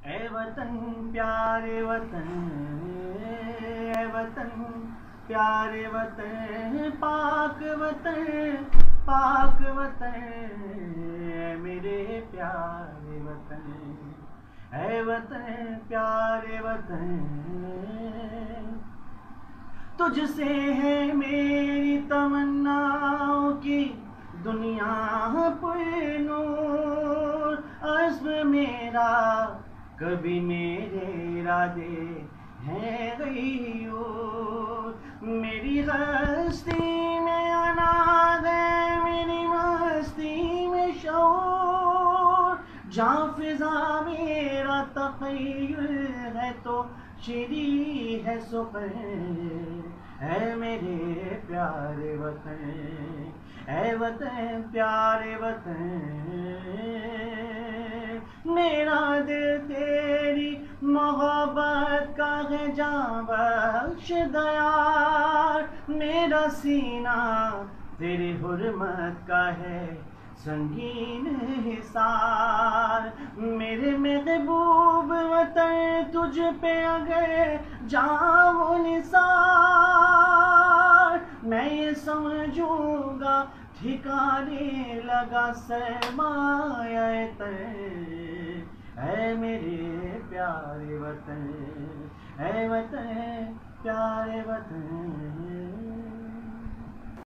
ऐ वतन प्यारे वतन, ऐ वतन प्यारे वतन, पाक वतन, पाक वतन, ऐ मेरे प्यारे वतन, ऐ वतन प्यारे वतन। तुझसे है मेरी तमन्नाओं की दुनिया पुरनूर, अज़्म मेरा कभी मेरे इरादे हैं गयूर। मेरी हस्ती में अनाज है, मेरी मस्ती में शऊर, जहाँ फिजा मेरा तख़य्युल है तो शिरी है सुपर। ऐ मेरे प्यारे वतन, ऐ वतन प्यारे वतन, मेरा दिल तेरी मोहब्बत का है जां बख्श दयार, मेरा सीना तेरी हुर्मत का है संगीन हिसार। मेरे महबूब वतन तुझ पे अगर जाओ निसार, मैं ये समझूंगा ठिकाने लगा सरमाया तन। ऐ मेरे प्यारे वतन, ऐ वतन प्यारे वतन।